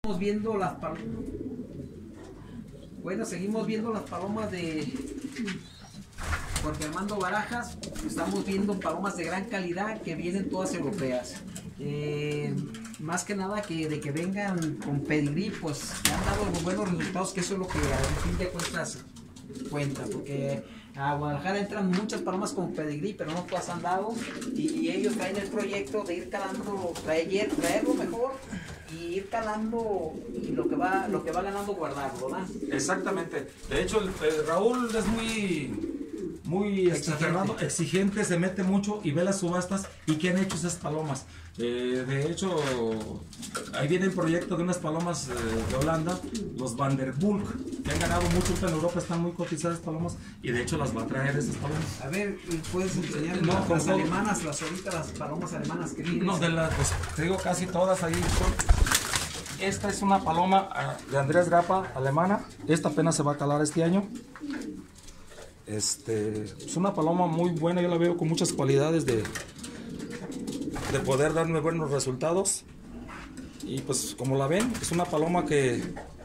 Viendo las palomas. Bueno, seguimos viendo las palomas de Jorge Armando Barajas. Estamos viendo palomas de gran calidad que vienen todas europeas. Más que nada de que vengan con pedigrí, pues han dado buenos resultados, que eso es lo que al fin de cuentas cuenta, porque a Guadalajara entran muchas palomas con pedigrí, pero no todas han dado, y ellos traen el proyecto de ir calando, traerlo mejor y ir calando, y lo que va ganando guardarlo, ¿verdad? Exactamente. De hecho, Raúl es muy exigente, se mete mucho y ve las subastas y qué han hecho esas palomas. De hecho, ahí viene el proyecto de unas palomas de Holanda, los Van der Bulk, que han ganado mucho en Europa, están muy cotizadas palomas, y de hecho las va a traer esas palomas. A ver, ¿puedes enseñar las alemanas, las palomas alemanas que tienes? No, pues, te digo casi todas ahí son. Esta es una paloma de Andrés Grapa, alemana. Esta apenas se va a calar este año. Es una paloma muy buena, yo la veo con muchas cualidades de poder darme buenos resultados. Y pues como la ven, es una paloma que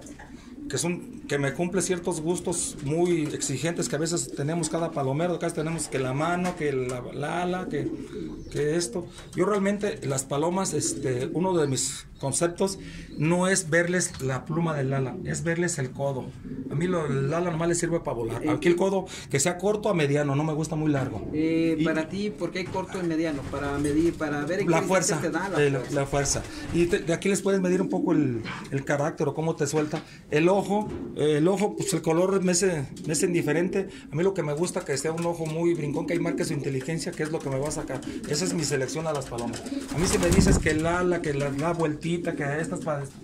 me cumple ciertos gustos muy exigentes que a veces tenemos cada palomero. Acá tenemos que la mano, que la ala, que esto. Yo realmente las palomas, uno de mis conceptos no es verles la pluma del ala, es verles el codo. A mí el ala nomás le sirve para volar. Aquí el codo que sea corto a mediano, no me gusta muy largo. Para ti, ¿por qué corto y mediano? Para medir, para ver en la qué fuerza, te da la fuerza. Y de aquí les puedes medir un poco el carácter o cómo te suelta. El ojo, pues el color me es indiferente. A mí lo que me gusta es que sea un ojo muy brincón, que ahí marque su inteligencia, que es lo que me va a sacar. Esa es mi selección a las palomas. A mí si me dices que el ala, que la vueltita, que estas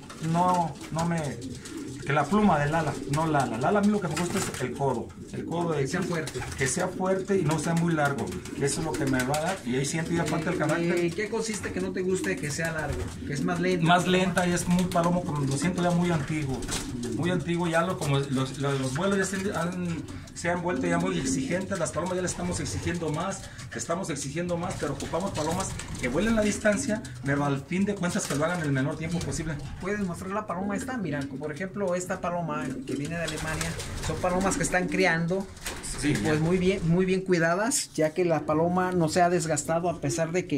que la pluma del ala, no la ala. La ala a mí lo que me gusta es el codo que sea fuerte. Que sea fuerte y no sea muy largo. Eso es lo que me va a dar, y ahí siento ya aparte el carácter. ¿En qué consiste que no te guste que sea largo? Que es más lento. Más lenta, y es muy palomo, como lo siento ya muy antiguo. Muy antiguo, ya como los vuelos ya se han vuelto ya muy exigentes. Las palomas ya le estamos exigiendo más, pero ocupamos palomas que vuelen la distancia, pero al fin de cuentas que lo hagan el menor tiempo posible. Puedes mostrar la paloma esta, mira, por ejemplo esta paloma que viene de Alemania, son palomas que están criando, sí, pues muy bien cuidadas, ya que la paloma no se ha desgastado a pesar de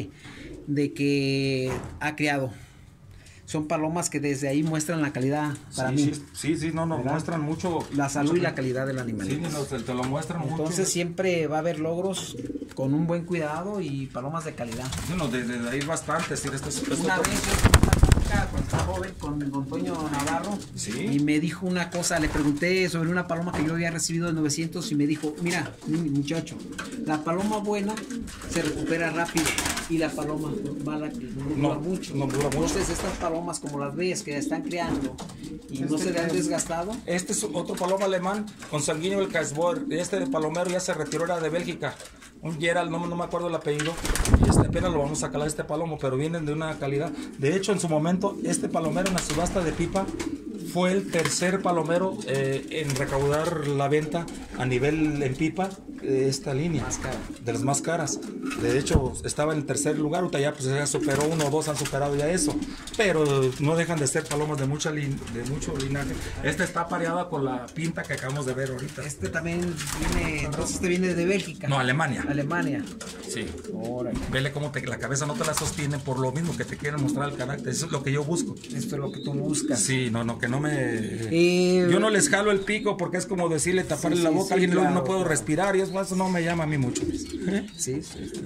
que ha criado. Son palomas que desde ahí muestran la calidad para mí. Sí, no, muestran mucho. La salud y la calidad del animal. Sí, te lo muestran mucho. Entonces siempre va a haber logros con un buen cuidado y palomas de calidad. Bueno, de ahí bastante. Una vez yo cuando estaba joven con Toño Navarro, ¿sí? Y me dijo una cosa, le pregunté sobre una paloma que yo había recibido de 900 y me dijo, mira, muchacho, la paloma buena se recupera rápido y la paloma mala no dura mucho. Entonces estas palomas como las ves que están criando y no se le han desgastado. Este es otro paloma alemán con sanguíneo del Kaisboer. Este palomero ya se retiró, era de Bélgica. Un Gerald, no me acuerdo el apellido, y apenas lo vamos a calar este palomo, pero vienen de una calidad. De hecho, en su momento, este palomero en la subasta de Pipa fue el tercer palomero en recaudar la venta a nivel en Pipa de esta línea, de las más caras. De hecho, estaba en el tercer lugar, ahorita ya, pues, ya superó, 1 o 2 han superado ya eso, pero no dejan de ser palomas de mucho linaje. Esta está pareada con la pinta que acabamos de ver ahorita. Este también viene, entonces este viene de Bélgica. No, Alemania. Sí. Órale. Vele cómo la cabeza no te la sostiene por lo mismo que te quieren mostrar el carácter. Eso es lo que yo busco. Esto es lo que tú buscas. Sí, que no me... yo no les jalo el pico porque es como decirle taparle la boca a alguien, claro, no puedo respirar, y eso no me llama a mí mucho. Sí.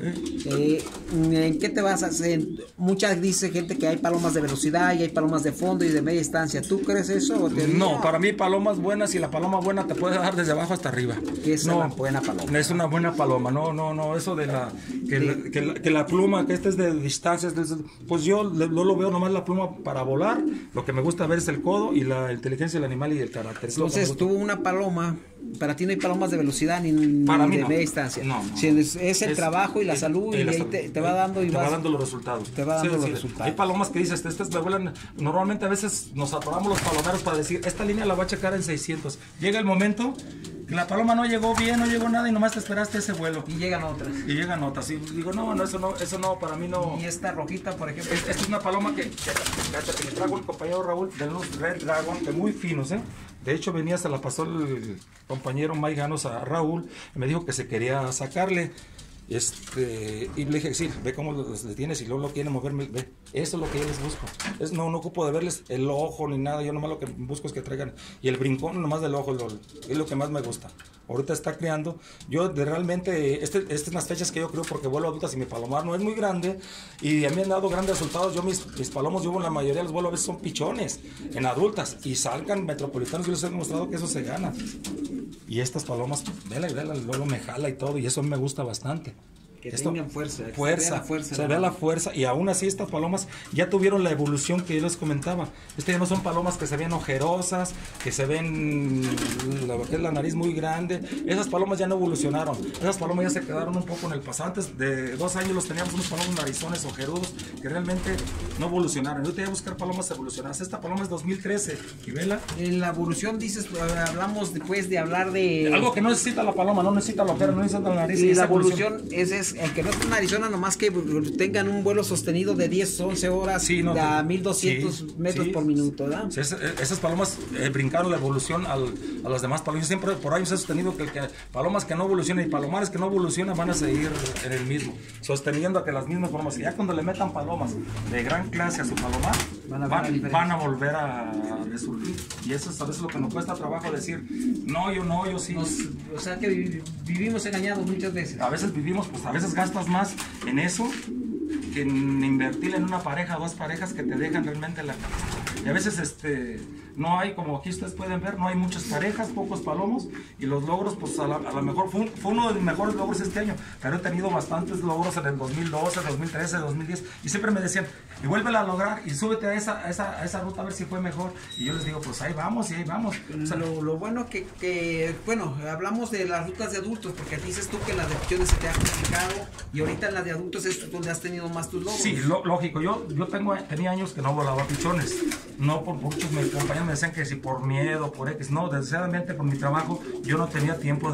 ¿En qué te basas? Muchas dice gente que hay palomas de velocidad y hay palomas de fondo y de media distancia. ¿Tú crees eso? No, para mí palomas buenas, y la paloma buena te puede dar desde abajo hasta arriba. Es una buena paloma. Es una buena paloma, no, eso de la pluma, que es de distancias, pues yo no lo veo nomás la pluma para volar. Lo que me gusta ver es el codo y la inteligencia del animal y el carácter. Entonces tú una paloma, para ti no hay palomas de velocidad ni para mí de no. media distancia. No. Si es el trabajo y la salud, y ahí te va dando y te va dando los resultados. Resultados. Hay palomas que dices, estas me vuelan. Normalmente a veces nos atoramos los palomeros para decir, esta línea la voy a checar en 600. Llega el momento que la paloma no llegó bien, no llegó nada y nomás te esperaste ese vuelo. Y llegan otras. Y llegan otras. Y digo, no, eso no, para mí no. Y esta rojita, por ejemplo. Esta es una paloma que le trajo el compañero Raúl de los Red Dragon, que muy finos, ¿eh? De hecho, venía, se la pasó el compañero Mike Ganos a Raúl y me dijo que se quería sacarle. Y le dije, sí, ve cómo le tienes y luego lo quiere moverme, ve, eso es lo que yo les busco. No ocupo de verles el ojo ni nada, yo nomás lo que busco es que traigan, y el brincón nomás del ojo es lo que más me gusta. Ahorita está criando, yo realmente, estas son las fechas que yo creo porque vuelo adultas y mi palomar no es muy grande y a mí me han dado grandes resultados. Yo mis palomos, yo la mayoría de los vuelos a veces son pichones en adultas y salgan metropolitanos, yo les he demostrado que eso se gana. Y estas palomas, vela, luego me jala y todo, y eso me gusta bastante. Que tengan fuerza. Se ve la fuerza, y aún así estas palomas ya tuvieron la evolución que yo les comentaba. Ya no son palomas que se ven ojerosas, que se ven la nariz muy grande. Esas palomas ya no evolucionaron. Esas palomas ya se quedaron un poco en el pasado. Antes de 2 años los teníamos unos palomas narizones ojerudos que realmente no evolucionaron. Yo tenía que buscar palomas evolucionadas. Esta paloma es 2013. Y vela. En la evolución dices, hablamos después de hablar de... Algo que no necesita la paloma, no necesita la ojera, no necesita la nariz. Y la evolución es el que no esté en Arizona, nomás que tengan un vuelo sostenido de 10 o 11 horas, sí, no, a 1200 metros por minuto, ¿verdad? Sí, esas palomas brincaron la evolución a las demás palomas. Siempre por ahí se ha sostenido que palomas que no evolucionan y palomares que no evolucionan van a seguir en el mismo, sosteniendo a que las mismas palomas, ya cuando le metan palomas de gran clase a su palomar, van a volver a resurgir. Y eso es a veces lo que nos cuesta trabajo decir, yo sí. O sea que vivimos engañados muchas veces. A veces vivimos, pues a veces gastas más en eso que en invertir en una pareja, 2 parejas que te dejan realmente la casa. Y a veces no hay, como aquí ustedes pueden ver, no hay muchas parejas, pocos palomos, y los logros, pues a lo mejor fue uno de mis mejores logros este año, pero he tenido bastantes logros en el 2012, 2013, 2010, y siempre me decían, y vuélvela a lograr, y súbete a esa ruta a ver si fue mejor, y yo les digo, pues ahí vamos, y ahí vamos. O sea, lo bueno bueno, hablamos de las rutas de adultos, porque dices tú que en las de pichones se te ha complicado, y ahorita en las de adultos es donde has tenido más tus logros. Sí, lógico, yo tenía años que no volaba pichones, no por muchos mis compañeros me decían que si por miedo, por X, no, desgraciadamente por mi trabajo yo no tenía tiempo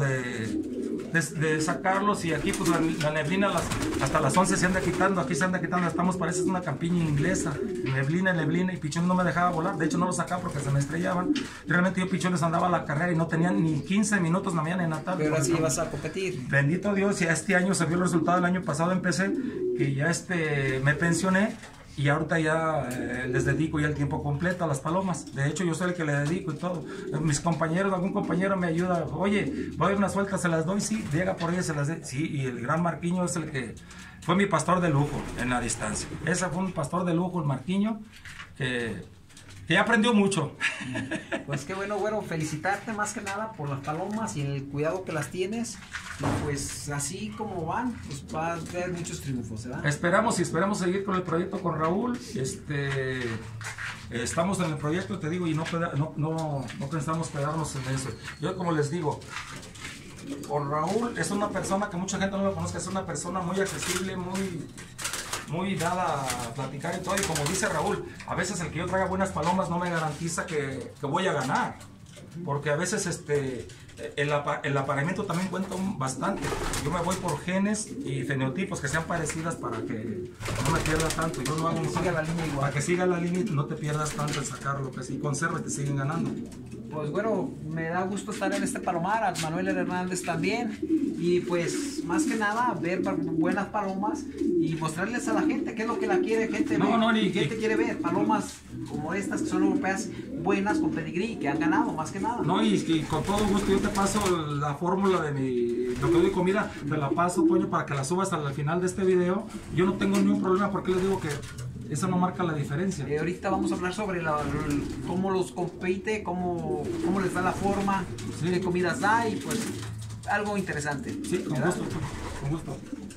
de sacarlos, y aquí pues la neblina hasta las 11 se anda quitando, aquí se anda quitando, parece una campiña inglesa, neblina, y pichones no me dejaba volar, de hecho no los sacaba porque se me estrellaban, realmente yo pichones andaba a la carrera y no tenían ni 15 minutos en la mañana en la tarde. Pero así vas a competir. Bendito Dios, ya este año se vio el resultado, el año pasado empecé, que ya me pensioné, y ahorita ya les dedico ya el tiempo completo a las palomas. De hecho yo soy el que le dedico y todo. Mis compañeros, algún compañero me ayuda, oye, voy a dar una suelta, se las doy, sí, llega por ella, se las doy, sí. Y el gran Marquiño es el que fue mi pastor de lujo en la distancia. Ese fue un pastor de lujo, el Marquiño, que ya aprendió mucho. Pues qué bueno, güero, felicitarte más que nada por las palomas y el cuidado que las tienes. Y pues así como van, pues va a haber muchos triunfos, ¿verdad? Esperamos seguir con el proyecto con Raúl. Estamos en el proyecto, te digo, y no pensamos quedarnos en eso. Yo, como les digo, con Raúl es una persona que mucha gente no lo conoce, es una persona muy accesible, muy dada a platicar y todo, y como dice Raúl, a veces el que yo traiga buenas palomas no me garantiza que voy a ganar, porque a veces el apareamiento también cuenta bastante. Yo me voy por genes y fenotipos que sean parecidas para que no me pierda tanto. Yo lo hago siga la línea igual. Para que siga la línea y no te pierdas tanto en sacarlo, que si conserva te siguen ganando. Pues bueno, me da gusto estar en este palomar, a Manuel Hernández también, y pues más que nada ver buenas palomas y mostrarles a la gente qué es lo que la quiere gente ver. Gente quiere ver palomas como estas que son europeas, buenas, con pedigrí, que han ganado más que nada. No, y con todo gusto yo te paso la fórmula de lo que doy comida, te la paso, Toño, para que la subas al final de este video. Yo no tengo ningún problema, porque les digo que eso no marca la diferencia. Ahorita vamos a hablar sobre cómo los compite, cómo les da la forma, qué comidas da, y pues algo interesante. Sí, con gusto.